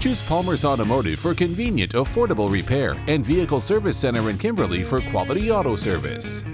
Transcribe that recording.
Choose Palmer's Automotive for convenient, affordable repair and vehicle service center in Kimberly for quality auto service.